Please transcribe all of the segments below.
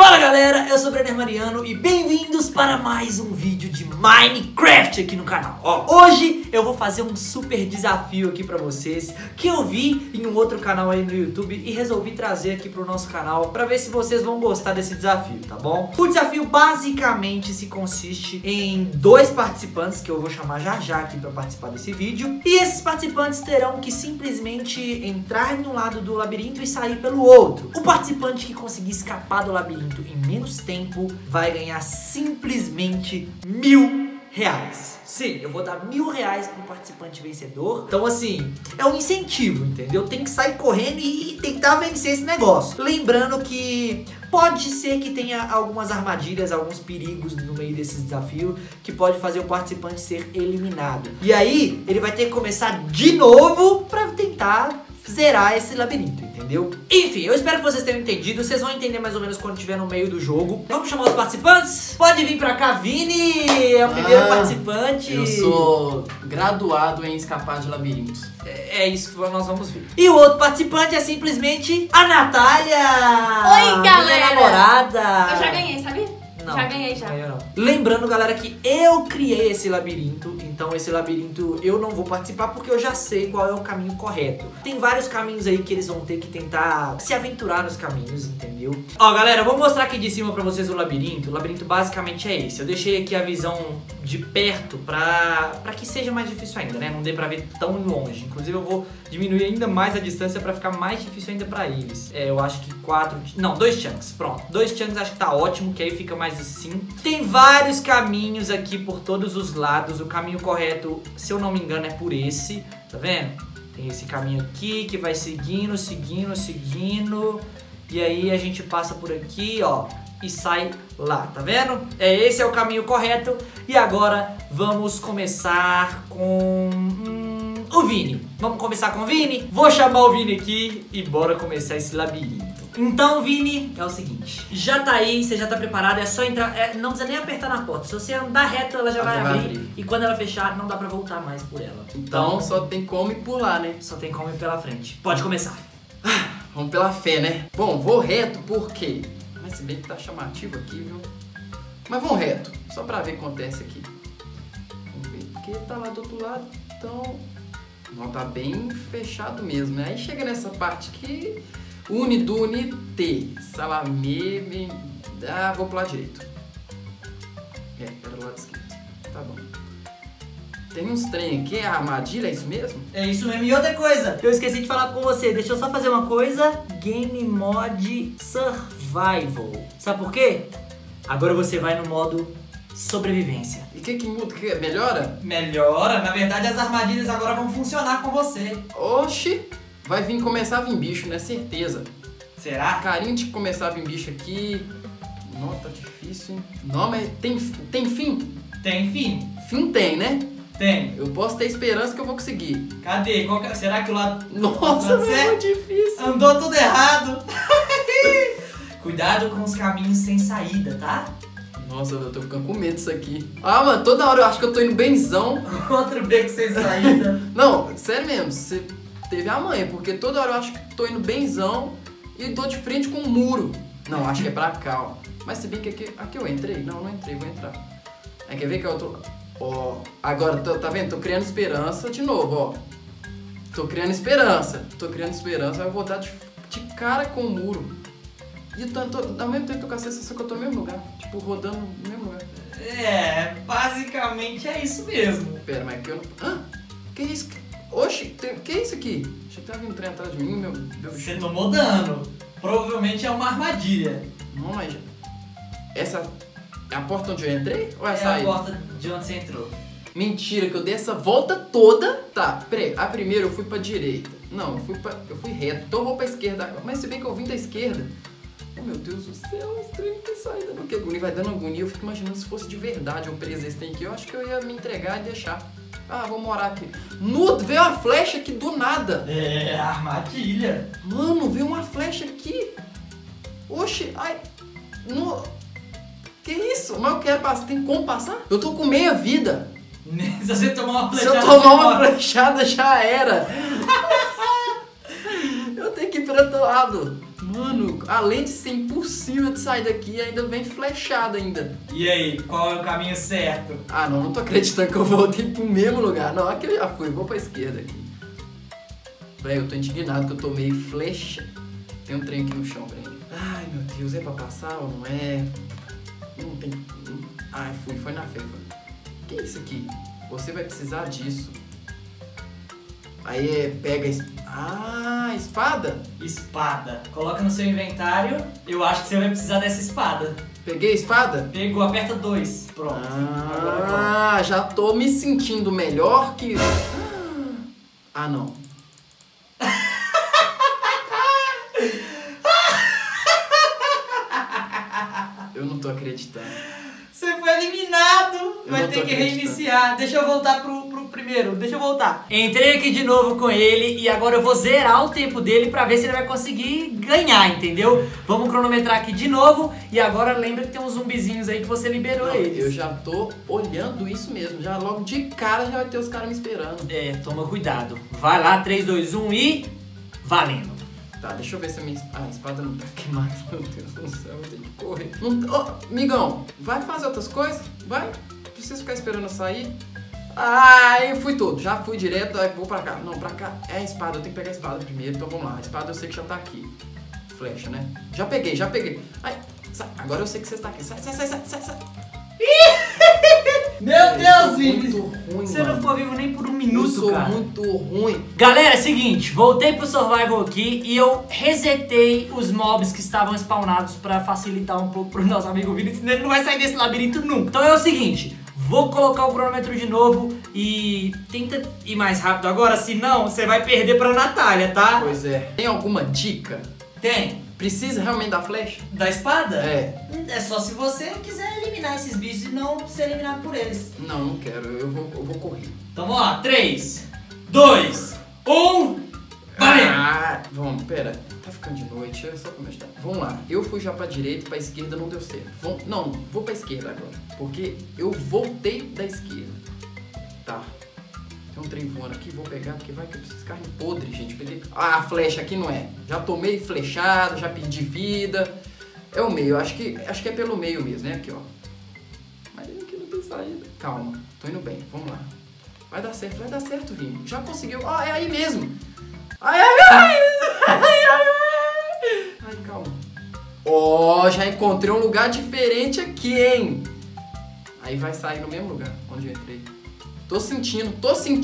Fala galera, eu sou o Brenner Mariano e bem-vindos para mais um vídeo de Minecraft aqui no canal. Ó, hoje eu vou fazer um super desafio aqui pra vocês que eu vi em um outro canal aí no YouTube e resolvi trazer aqui pro nosso canal pra ver se vocês vão gostar desse desafio, tá bom? O desafio basicamente se consiste em dois participantes que eu vou chamar já aqui pra participar desse vídeo, e esses participantes terão que simplesmente entrar em um lado do labirinto e sair pelo outro. O participante que conseguir escapar do labirinto em menos tempo vai ganhar simplesmente R$1000. Sim, eu vou dar R$1000 pro participante vencedor. Então assim, é um incentivo, entendeu? Tem que sair correndo e tentar vencer esse negócio. Lembrando que pode ser que tenha algumas armadilhas, alguns perigos no meio desse desafio que pode fazer o participante ser eliminado. E aí, ele vai ter que começar de novo pra tentar zerar esse labirinto, entendeu? Enfim, eu espero que vocês tenham entendido. Vocês vão entender mais ou menos quando estiver no meio do jogo. Vamos chamar os participantes? Pode vir pra cá, Vini! É o primeiro participante. Eu sou graduado em escapar de labirintos. É isso que nós vamos ver. E o outro participante é simplesmente a Natália! Oi, galera! Minha namorada! Eu já ganhei, sabe? Não, já ganhei, já. Não. Lembrando, galera, que eu criei esse labirinto. Então esse labirinto eu não vou participar porque eu já sei qual é o caminho correto. Tem vários caminhos aí que eles vão ter que tentar se aventurar nos caminhos, entendeu? Ó, galera, eu vou mostrar aqui de cima pra vocês o labirinto. O labirinto basicamente é esse. Eu deixei aqui a visão de perto pra que seja mais difícil ainda, né? Não dê pra ver tão longe. Inclusive eu vou diminuir ainda mais a distância pra ficar mais difícil ainda pra eles. Eu acho que 2 chunks, pronto. 2 chunks acho que tá ótimo, que aí fica mais assim. Tem vários caminhos aqui por todos os lados. O caminho correto, se eu não me engano, é por esse, tá vendo? Tem esse caminho aqui que vai seguindo. E aí a gente passa por aqui, ó, e sai lá, tá vendo? Esse é o caminho correto. E agora vamos começar com o Vini. Vamos começar com o Vini? Vou chamar o Vini aqui e bora começar esse labirinto. Então, Vini, é o seguinte, já tá aí, você já tá preparado, é só entrar, não precisa nem apertar na porta. Se você andar reto, ela já vai abrir. E quando ela fechar, não dá pra voltar mais por ela. Então só tem como ir por lá, né? Só tem como ir pela frente. Pode começar. Vamos pela fé, né? Bom, vou reto porque... Mas se bem que tá chamativo aqui, viu? Mas vamos reto, só pra ver o que acontece aqui. Vamos ver, porque tá lá do outro lado, então... Não, tá bem fechado mesmo, né? Aí chega nessa parte que... Unidunite, salamê, vou pro lado direito. Era o lado esquerdo. Tá bom. Tem uns trem aqui, a armadilha, é isso mesmo? É isso mesmo. E outra coisa, eu esqueci de falar com você. Deixa eu só fazer uma coisa. Game Mod Survival. Sabe por quê? Agora você vai no modo sobrevivência. E o que muda? Que melhora? Melhora. Na verdade, as armadilhas agora vão funcionar com você. Oxi! Vai começar a vir bicho, né? Certeza. Será? Carinho de começar a vir bicho aqui. Não, tá difícil, hein? Não, mas tem fim? Tem fim. Fim tem, né? Tem. Eu posso ter esperança que eu vou conseguir. Cadê? Será que o lado... Nossa, é muito difícil. Andou tudo errado. Cuidado com os caminhos sem saída, tá? Nossa, eu tô ficando com medo disso aqui. Ah, mano, toda hora eu acho que eu tô indo benzão. Outro beco sem saída. Não, sério mesmo, você teve a manha, porque toda hora eu acho que tô indo benzão e tô de frente com um muro. Não, acho que é pra cá, ó. Mas se bem que aqui eu entrei. Não entrei, vou entrar. Aí quer ver que eu tô... Ó, agora, tá vendo? Tô criando esperança de novo, ó. Tô criando esperança, vai voltar de cara com o muro. E ao mesmo tempo tô com a sensação que eu tô no mesmo lugar. Tipo, rodando no mesmo lugar. Basicamente é isso mesmo. Pera, mas que eu não... que isso? Oxi, que é isso aqui? Achei que tava vindo um trem atrás de mim, meu... Você tomou dano. Provavelmente é uma armadilha. Não, mas... Essa é a porta onde eu entrei? Ou é a saída? É a porta de onde você entrou. Mentira, que eu dei essa volta toda. Tá, peraí. A primeira eu fui pra direita. Não, eu fui reto. Então eu vou pra esquerda agora. Mas se bem que eu vim da esquerda... Oh, meu Deus do céu, esse trem não tem saída. Não, que agonia, vai dando agonia. Eu fico imaginando se fosse de verdade eu preso esse trem aqui. Eu acho que eu ia me entregar e deixar. Ah, vou morar aqui. Veio uma flecha aqui do nada. É, armadilha. Mano, veio uma flecha aqui. Oxi, ai. No... Que isso? Mas eu quero passar. Tem como passar? Eu tô com meia vida. Se você tomar uma flechada... Se eu tomar uma flechada, já era. Eu tenho que ir pro outro lado. Mano, além de ser impossível de sair daqui, ainda vem flechada ainda. E aí, qual é o caminho certo? Ah, não tô acreditando que eu voltei pro mesmo lugar. Não, aqui eu já fui, vou pra esquerda aqui. Véi, eu tô indignado que eu tomei flecha. Tem um trem aqui no chão, velho. Ai, meu Deus, é pra passar ou não é? Não tem... Ai, foi na fé. Que é isso aqui? Você vai precisar disso. Aí pega... Ah, espada? Espada. Coloca no seu inventário. Eu acho que você vai precisar dessa espada. Peguei a espada? Pegou, aperta 2. Pronto. Ah, já tô me sentindo melhor que... Ah, não. Eu não tô acreditando. Você foi eliminado. Vai ter que reiniciar. Deixa eu voltar pro primeiro. Deixa eu voltar. Entrei aqui de novo com ele e agora eu vou zerar o tempo dele pra ver se ele vai conseguir ganhar, entendeu? Vamos cronometrar aqui de novo. E agora lembra que tem uns zumbizinhos aí que você liberou eles. Eu já tô olhando isso mesmo. Já logo de cara já vai ter os caras me esperando. É, toma cuidado. Vai lá, 3, 2, 1 e... Valendo. Tá, deixa eu ver se a minha a espada não tá queimada. Meu Deus do céu, eu tenho que correr. Migão, vai fazer outras coisas? Vai? Preciso ficar esperando eu sair? Ah, eu fui todo. Já fui direto, aí vou pra cá. Não, pra cá é a espada. Eu tenho que pegar a espada primeiro, então vamos lá. A espada eu sei que já tá aqui. Flecha, né? Já peguei. Ai, sai. Agora eu sei que você tá aqui. Sai. Meu Deus, Vini. Muito ruim, Você não ficou vivo nem por um minuto, cara. Eu sou muito ruim. Galera, é o seguinte, voltei pro survival aqui e eu resetei os mobs que estavam spawnados pra facilitar um pouco pro nosso amigo Vini, senão ele não vai sair desse labirinto nunca. Então é o seguinte, vou colocar o cronômetro de novo e tenta ir mais rápido agora, senão você vai perder pra Natália, tá? Pois é. Tem alguma dica? Tem. Precisa realmente da flecha? Da espada? É. É só se você quiser eliminar esses bichos e não ser eliminado por eles. Não quero. Eu vou correr. Então vamos lá, 3, 2, 1... Valeu! Ah, vamos, pera. Tá ficando de noite, é só começar. Vamos lá. Eu fui já pra direita, pra esquerda não deu certo. Não, vou pra esquerda agora. Porque eu voltei da esquerda. Tá. Tem um trem voando aqui, vou pegar, porque vai que eu preciso de carne podre, gente. Peguei... Ah, a flecha aqui não é. Já tomei flechado, já perdi vida. É o meio, acho que é pelo meio mesmo, né? Aqui, ó. Mas aqui não tem saída. Calma, tô indo bem, vamos lá. Vai dar certo, Vini. Já conseguiu. Ó, é aí mesmo. Ai, calma. Ó, já encontrei um lugar diferente aqui, hein? Aí vai sair no mesmo lugar onde eu entrei. Tô sentindo.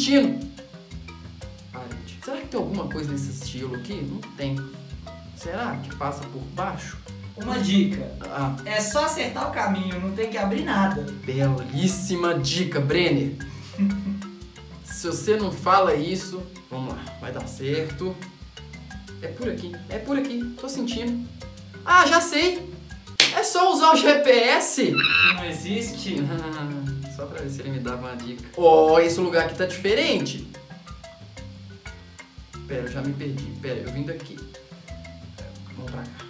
Parede. Será que tem alguma coisa nesse estilo aqui? Não tem. Será que passa por baixo? Uma dica. Ah, É só acertar o caminho, não tem que abrir nada. belíssima dica, Brenner. Se você não fala isso, vamos lá, vai dar certo. É por aqui, tô sentindo. Ah, já sei. É só usar o GPS. Não existe. Só pra ver se ele me dava uma dica. Ó, esse lugar aqui tá diferente. Pera, eu já me perdi. Pera, eu vim daqui. Vamos pra cá.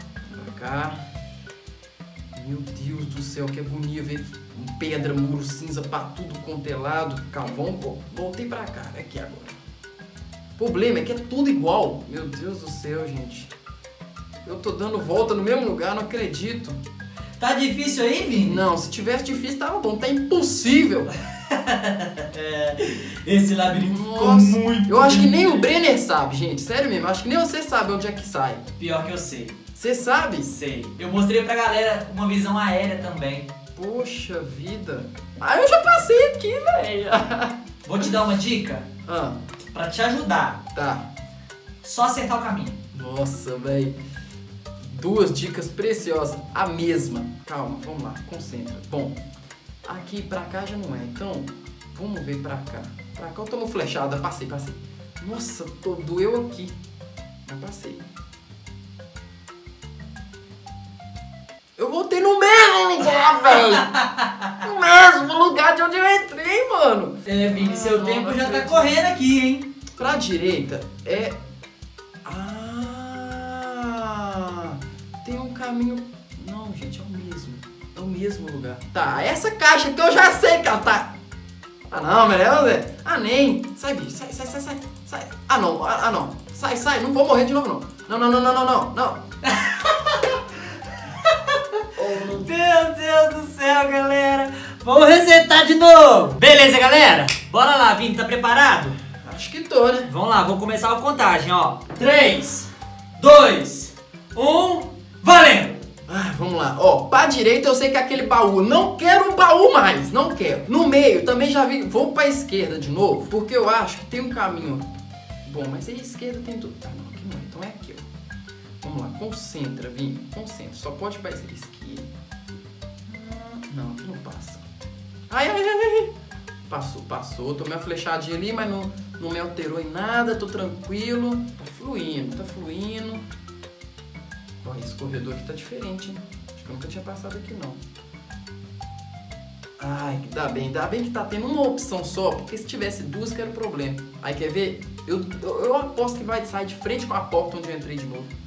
Meu Deus do céu, que agonia ver pedra, muro cinza pra tudo quanto é lado. Calma, voltei pra cá. É aqui agora. O problema é que é tudo igual. Meu Deus do céu, gente. Eu tô dando volta no mesmo lugar, não acredito. Tá difícil aí, Vini? Não, se tivesse difícil tava bom, tá impossível. Esse labirinto ficou Nossa, muito eu acho que nem o difícil. Brenner sabe, gente. Sério mesmo, eu acho que nem você sabe onde é que sai. Pior que eu sei. Você sabe? Sei. Eu mostrei pra galera uma visão aérea também. Poxa vida. Ah, eu já passei aqui, velho. Vou te dar uma dica Ah, pra te ajudar. tá. Só acertar o caminho. Nossa, velho. Duas dicas preciosas. A mesma. Calma, vamos lá, concentra. Bom, aqui pra cá já não é. Então, vamos ver pra cá. Pra cá eu tomo flechada. Passei. Nossa, doeu aqui. Mas passei. Eu voltei no mesmo lugar, velho. No mesmo lugar de onde eu entrei, mano. É, Vini, seu não, tempo não já tá acredito. correndo aqui, hein? Pra direita é... tem um caminho... Não, gente, é o mesmo. É o mesmo lugar. Tá, essa caixa que eu já sei que ela tá... Ah, não, melhor... Ah, nem. Sai, bicho. Sai. Ah, não. Sai. Não vou morrer de novo, não. Não. galera. Vamos resetar de novo. Beleza, galera? Bora lá, Vini, tá preparado? Acho que tô, né? Vamos lá, vou começar a contagem, ó. 3, 2, 1, valendo! Vamos lá. Ó, pra direita eu sei que é aquele baú. Não quero um baú mais, não quero. No meio também já vi. Vou pra esquerda de novo, porque eu acho que tem um caminho. Bom, mas aí a esquerda tem tudo. Tá, não, aqui não é. Então é aqui, ó. Vamos lá, concentra, Vini. Concentra. Só pode ir pra esquerda. Não, aqui não passa. Ai. Passou. Tomei uma flechadinha ali, mas não me alterou em nada. Tô tranquilo. Tá fluindo. Olha, esse corredor aqui tá diferente, hein? Acho que eu nunca tinha passado aqui, não. Ai, dá bem que tá tendo uma opção só, porque se tivesse duas que era o problema. Aí, quer ver? Eu aposto que vai sair de frente com a porta onde eu entrei de novo.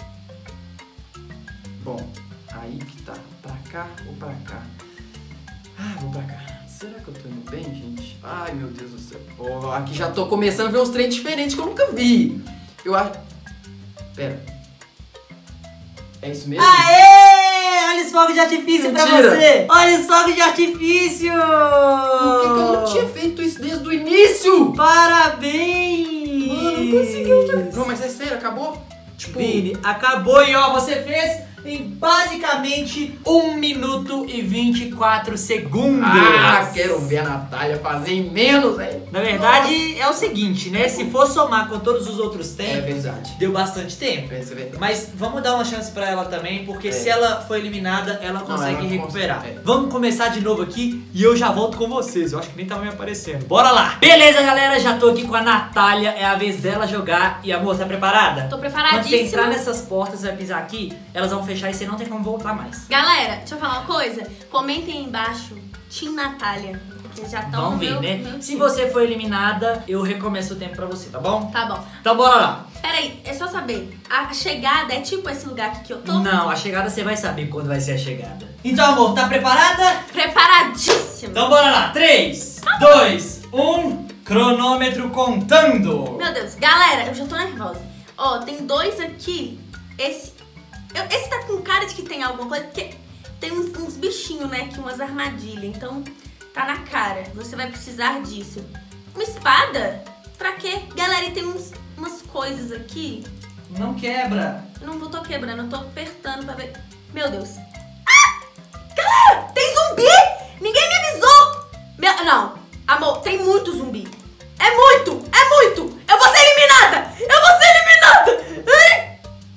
Bom, aí que tá. Pra cá ou pra cá? Vou pra cá. Será que eu tô indo bem, gente? Ai, meu Deus do céu. Ó, aqui já tô começando a ver uns trem diferentes que eu nunca vi. Eu acho... Pera. É isso mesmo? Aê! Olha os fogos de artifício pra Mentira. você! Olha os fogos de artifício! Por que eu não tinha feito isso desde o início? Parabéns! Mano, não conseguiu. Não, mas é sério, acabou? Tipo... Vini, acabou e ó, você fez em basicamente 1 minuto e 24 segundos. Quero ver a Natália fazer em menos, velho. Na verdade, é o seguinte, né? Se for somar com todos os outros tempos, É verdade. deu bastante tempo. É verdade. Mas vamos dar uma chance pra ela também, porque É. se ela for eliminada, ela consegue ela recuperar. consegue, é. Vamos começar de novo aqui e eu já volto com vocês. Eu acho que nem tava me aparecendo. Bora lá! Beleza, galera, já tô aqui com a Natália. É a vez dela jogar. E amor, tá preparada? Tô Quando você preparadíssima. entrar nessas portas, você vai pisar aqui, elas vão fechar e você não tem como voltar mais. Galera, deixa eu falar uma coisa. Comentem aí embaixo, Team Natália. Vocês já estão Vamos ver, né? Se você for eliminada, eu recomeço o tempo pra você, tá bom? Tá bom. Então bora lá. Peraí, é só saber. A chegada é tipo esse lugar aqui que eu tô? Não, a chegada você vai saber quando vai ser a chegada. Então, amor, tá preparada? Preparadíssima. Então bora lá. 3, 2, 1, cronômetro contando. Meu Deus, galera, eu já tô nervosa. Ó, tem dois aqui. Esse tá com cara de que tem alguma coisa, porque tem uns bichinhos, né, aqui, umas armadilhas. Então, tá na cara. Você vai precisar disso. Uma espada? Pra quê? Galera, e tem umas coisas aqui. Não quebra. Eu não tô quebrando, eu tô apertando pra ver. Meu Deus. Galera, tem zumbi! Ninguém me avisou! Não, amor, tem muito zumbi. É muito! Eu vou ser eliminada! Ai!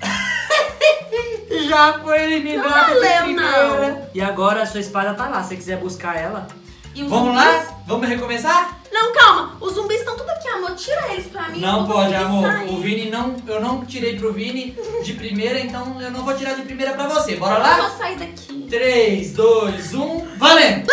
Já foi eliminada. Não valeu, de primeira. não. E agora a sua espada tá lá. Se você quiser buscar ela. E os Vamos zumbis? lá? Vamos recomeçar? Não, calma. Os zumbis estão tudo aqui, amor. Tira eles pra mim. Não eu vou pode, conseguir amor. sair. O Vini não. Eu não tirei pro Vini de primeira, então eu não vou tirar de primeira pra você. Bora Eu lá? vou sair daqui. 3, 2, 1, valendo!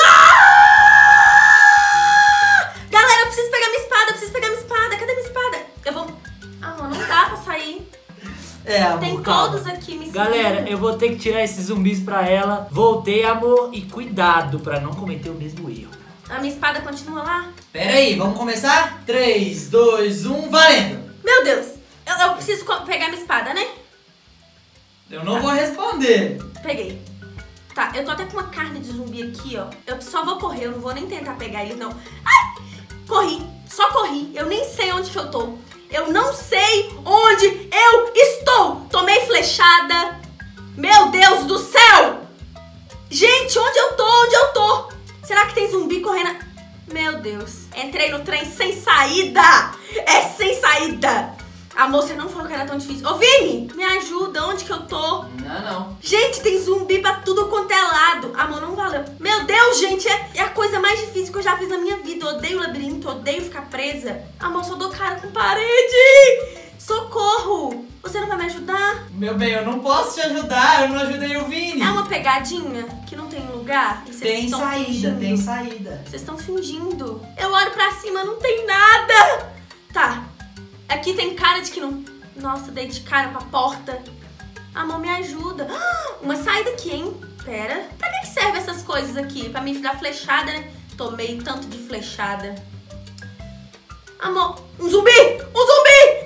Galera, eu preciso pegar minha espada. Cadê minha espada? Eu vou... Amor, não dá pra sair. É, amor, Tem calma. todos aqui me seguindo. Galera, eu vou ter que tirar esses zumbis pra ela. Voltei, amor, e cuidado pra não cometer o mesmo erro. A minha espada continua lá? Pera aí, vamos começar? 3, 2, 1, valendo! Meu Deus. Eu preciso pegar minha espada, né? Eu não vou responder. Peguei. Tá, eu tô até com uma carne de zumbi aqui, ó. Eu só vou correr, eu não vou nem tentar pegar eles, não. Ai! Corri, só corri. Eu nem sei onde que eu tô. Eu não sei onde eu estou. Tomei flechada. Meu Deus do céu! Gente, onde eu tô? Será que tem zumbi correndo? Meu Deus. Entrei no trem sem saída. É sem saída. A moça não falou que era tão difícil. Ô, Vini, me ajuda. Onde que eu tô? Não. Gente, tem zumbi pra tudo quanto é lado. Amor, não valeu. Meu Deus, gente, é a coisa mais difícil que eu já fiz na minha vida. Eu odeio labirinto, odeio ficar presa. Amor, só dou cara com parede. Socorro. Você não vai me ajudar? Meu bem, eu não posso te ajudar, eu não ajudei o Vini. É uma pegadinha que não tem lugar? E vocês Tem estão saída, fingindo. tem saída. Vocês estão fingindo. Eu olho pra cima, não tem nada. Tá. Aqui tem cara de que não... Nossa, dei de cara com a porta. Amor, me ajuda. Uma saída aqui, hein? Pera. Pra que serve essas coisas aqui? Pra me dar flechada, né? Tomei tanto de flechada. Amor, um zumbi! Um zumbi!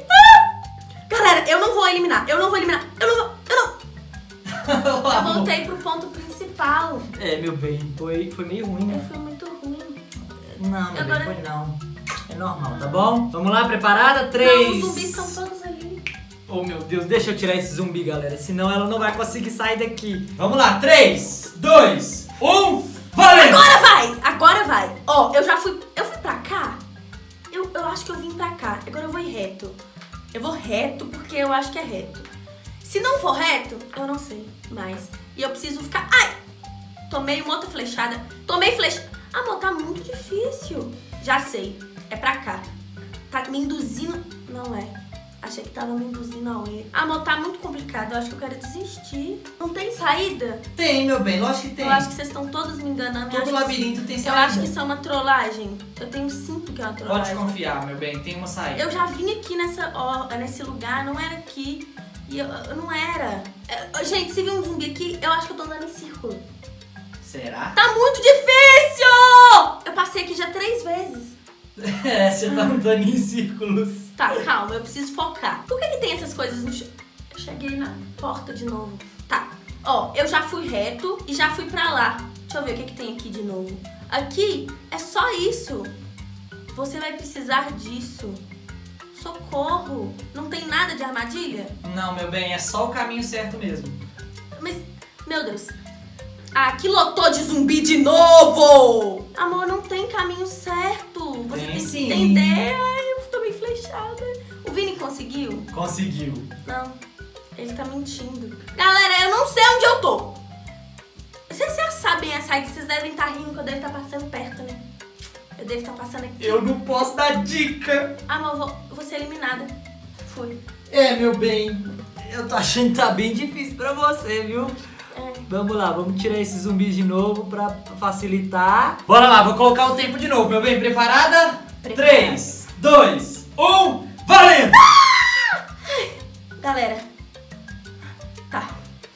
Galera, eu não vou eliminar. Eu não. Eu voltei pro ponto principal. pau. É, meu bem, foi meio ruim, né? Foi muito ruim. Não, meu Agora- bem, foi não. É normal, tá bom? Vamos lá, preparada? 3. Não, os zumbis estão todos ali. Oh, meu Deus, deixa eu tirar esse zumbi, galera. Senão ela não vai conseguir sair daqui. Vamos lá, 3, 2, 1, valendo! Agora vai! Agora vai! Ó, eu fui pra cá. Eu acho que eu vim pra cá. Agora eu vou ir reto. Eu vou reto porque eu acho que é reto. Se não for reto, eu não sei mais. E eu preciso ficar... Ai! Tomei uma outra flechada. Tomei flecha... Amor, tá muito difícil. Já sei. É pra cá. Tá me induzindo... Não é. Achei que tava me induzindo ao erro. Amor, tá muito complicado. Eu acho que eu quero desistir. Não tem saída? Tem, meu bem, lógico que tem. Eu acho que vocês estão todos me enganando. Eu Todo acho que- labirinto tem Eu saída. acho que isso é uma trollagem. Eu tenho sinto que é uma Pode trollagem. confiar, meu bem, tem uma saída. Eu já vim aqui nesse lugar, não era aqui. E eu não era. Gente, se vir um zumbi aqui, eu acho que eu tô andando em círculo. Será? Tá muito difícil! Eu passei aqui já 3 vezes. É, você tá andando em círculos. Tá, calma, eu preciso focar. Por que tem essas coisas no chão? Eu cheguei na porta de novo. Tá, ó, eu já fui reto e já fui pra lá. Deixa eu ver o que tem aqui de novo. Aqui é só isso. Você vai precisar disso. Socorro! Não tem nada de armadilha? Não, meu bem, é só o caminho certo mesmo. Mas, meu Deus. Aqui lotou de zumbi de novo! Amor, não tem caminho certo. Você Tem tem que sim. entender. Ai, eu tô bem flechada. O Vini conseguiu? Conseguiu. Não, ele tá mentindo. Galera, eu não sei onde eu tô. Vocês já sabem a saída, vocês devem estar rindo que eu devo estar passando perto, né? Eu devo estar passando aqui. Eu não posso dar dica. Amor, eu vou ser eliminada. Fui. É, meu bem, eu tô achando que tá bem difícil pra você, viu? É. Vamos lá, vamos tirar esses zumbis de novo pra facilitar. Bora lá, vou colocar o tempo de novo, meu bem. Preparada? Preparada. 3, 2, 1, valendo! Galera. Tá.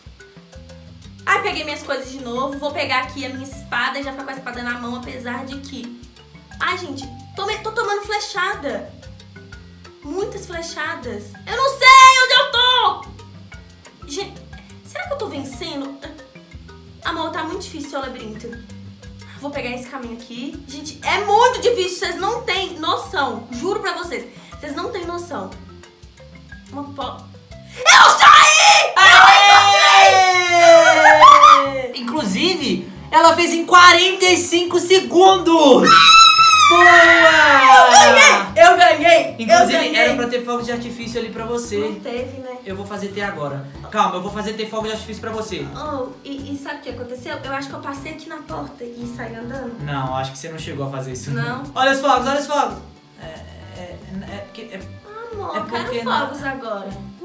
Ai, peguei minhas coisas de novo. Vou pegar aqui a minha espada e já ficar com a espada na mão, apesar de que... Ai, gente, tô tomando flechada. Muitas flechadas. Eu não sei onde eu tô! Gente, será que eu tô vencendo? Amor, tá muito difícil o labirinto. Vou pegar esse caminho aqui. Gente, é muito difícil. Vocês não têm noção. Juro pra vocês. Vocês não têm noção. Uma Eu saí! Aê! Inclusive, ela fez em 45 segundos! Boa! Eu ganhei! Inclusive, era pra ter fogo de artifício ali pra Não você. teve, né? Eu vou fazer ter agora. Calma, eu vou fazer ter fogo de artifício pra você. Oh, e sabe o que aconteceu? Eu acho que eu passei aqui na porta e saí andando. Não, acho que você não chegou a fazer isso. Não. Olha os fogos, olha os fogos. Amor, É eu porque quero não- fogos agora.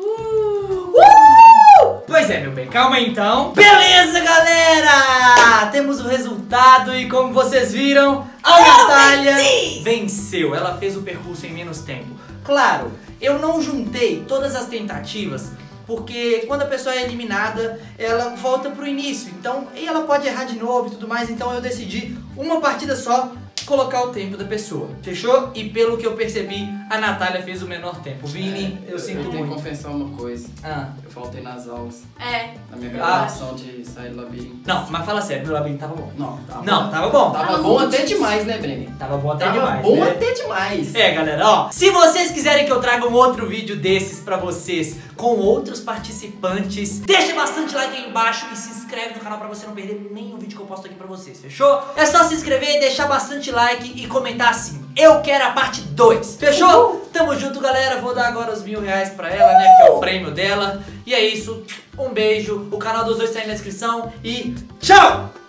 Pois é, meu bem, calma aí então. Beleza, galera! Temos o resultado e como vocês viram, a Natália venci! venceu. Ela fez o percurso em menos tempo. Claro, eu não juntei todas as tentativas, porque quando a pessoa é eliminada, ela volta pro início. Então, e ela pode errar de novo e tudo mais, então eu decidi uma partida só colocar o tempo da pessoa. Fechou? E pelo que eu percebi, a Natália fez o menor tempo. Vini, eu sinto tenho que muito. confessar uma coisa. Ah. Eu faltei nas aulas. É. Na minha graduação de sair do labirinto. Não, mas fala sério, meu labirinto tava bom. Não, tava Não, bom. tava bom. Tava Tava bom muito até difícil. demais, né, Bremen? Tava bom até Tava demais. bom né? até demais. É, galera, ó, se vocês quiserem que eu traga um outro vídeo desses pra vocês com outros participantes, deixa bastante like aí embaixo e se inscreve no canal pra você não perder nenhum vídeo que eu posto aqui pra vocês, fechou? É só se inscrever, deixar bastante like e comentar assim: eu quero a parte 2, fechou? Tamo junto, galera, vou dar agora os R$1000 pra ela, né, que é o prêmio dela. E é isso, um beijo, o canal dos dois tá aí na descrição e tchau!